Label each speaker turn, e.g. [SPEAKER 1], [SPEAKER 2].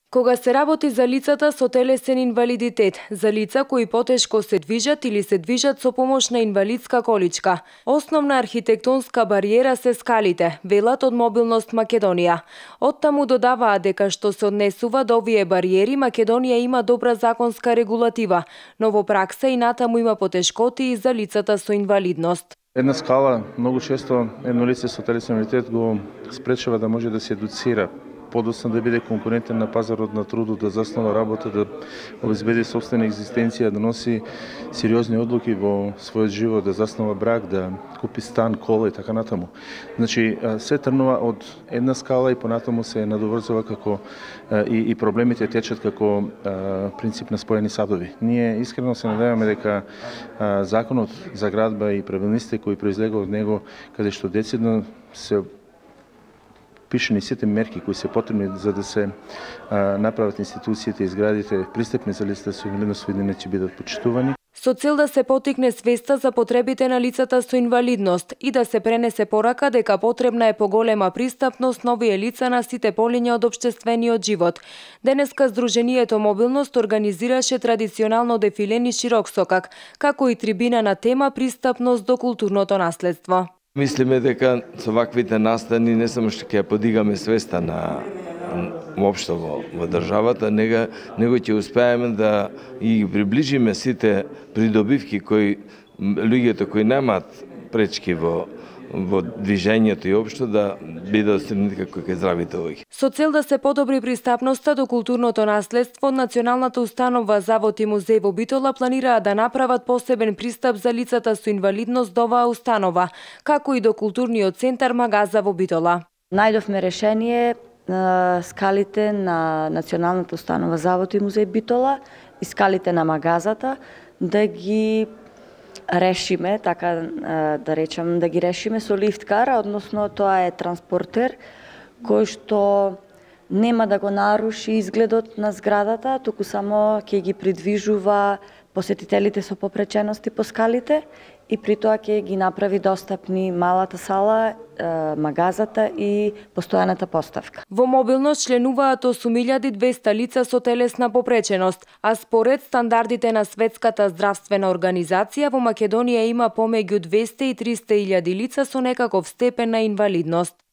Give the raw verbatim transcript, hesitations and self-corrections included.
[SPEAKER 1] Кога се работи за лицата со телесен инвалидитет, за лица кои потешко се движат или се движат со помош на инвалидска количка, основна архитектонска бариера се скалите, велат од Мобилност Македонија. Оттаму додаваа дека што се однесува до овие бариери, Македонија има добра законска регулатива, но во пракса и натаму има потешкоти и за лицата со инвалидност.
[SPEAKER 2] Една скала многу често едно лице со телесен инвалидитет го спречува да може да се едуцира, подоцна да биде конкурентен на пазарот на трудот, да заснова работа, да обезбеди собствена екзистенција, да носи сериозни одлуки во својот живот, да заснова брак, да купи стан, кола и така натаму. Значи, се трнува од една скала и понатаму се надоврзува како и, и проблемите течат како а, принцип на споени садови. Ние искрено се надеваме дека а, законот за градба и правилниците кои произлега од него, каде што децидно се пишени сите мерки кои се потребни за да се а, направат институциите и зградите пристапни за лицата со инвалидност во иднина ќе бидат почитувани.
[SPEAKER 1] Со цел да се потикне свеста за потребите на лицата со инвалидност и да се пренесе порака дека потребна е поголема пристапност на овие лица на сите полиња од општествениот живот. Денеска Сдруженијето Мобилност организираше традиционално дефиле низ широк сокак, како и трибина на тема пристапност до културното наследство.
[SPEAKER 3] Мислиме дека со ваквите настани не само што ќе подигаме свеста на воопшто во, во државата, него, него ќе успееме да и приближиме сите придобивки кои луѓето кои немаат пречки во во движењето и општо да бидат отстранети како кај здравите луѓе.
[SPEAKER 1] Со цел да се подобри пристапноста до културното наследство, Националната установа Завод и музеј во Битола планираа да направат посебен пристап за лицата со инвалидност до оваа установа, како и до културниот центар Магаза во Битола.
[SPEAKER 4] Најдовме решение на скалите на Националната установа Завод и музеј Битола и скалите на Магазата да ги решиме, така да речем, да ги решиме со лифткар, односно тоа е транспортер кој што нема да го наруши изгледот на зградата, туку само ќе ги придвижува посетителите со попречености по скалите и при тоа ќе ги направи достапни малата сала, магазата и постојаната поставка.
[SPEAKER 1] Во Мобилност членуваат осум илјади и двесте лица со телесна попреченост, а според стандардите на Светската здравствена организација во Македонија има помеѓу двесте и триста илјади лица со некаков степен на инвалидност.